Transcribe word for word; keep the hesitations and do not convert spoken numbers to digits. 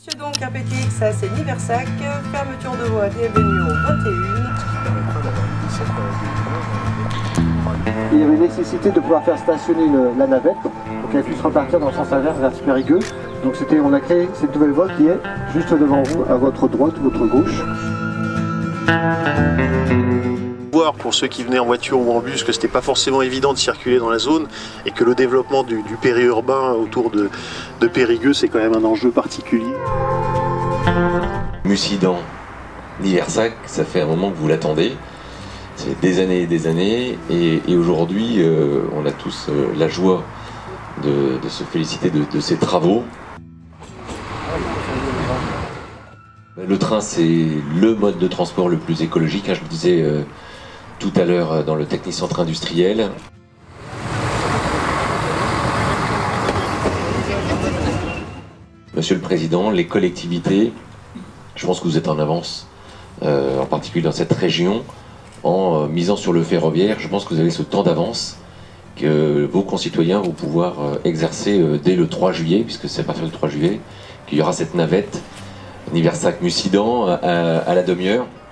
Monsieur donc un P T X A C Niversac, fermeture de voie D Avenue vingt et un. Il y avait nécessité de pouvoir faire stationner le, la navette pour qu'elle puisse repartir dans le sens inverse vers Périgueux. Donc c'était, on a créé cette nouvelle voie qui est juste devant vous, à votre droite ou votre gauche. Voir pour ceux qui venaient en voiture ou en bus que c'était pas forcément évident de circuler dans la zone et que le développement du, du périurbain autour de, de Périgueux c'est quand même un enjeu particulier. Mussidan, Niversac, ça fait un moment que vous l'attendez, c'est des années et des années et, et aujourd'hui euh, on a tous euh, la joie de, de se féliciter de, de ces travaux. Le train c'est le mode de transport le plus écologique, hein, je le disais euh, tout à l'heure dans le technicentre industriel. Monsieur le Président, les collectivités, je pense que vous êtes en avance, euh, en particulier dans cette région, en euh, misant sur le ferroviaire. Je pense que vous avez ce temps d'avance que vos concitoyens vont pouvoir euh, exercer euh, dès le trois juillet, puisque c'est à partir du trois juillet qu'il y aura cette navette Niversac-Mussidan à, à la demi-heure.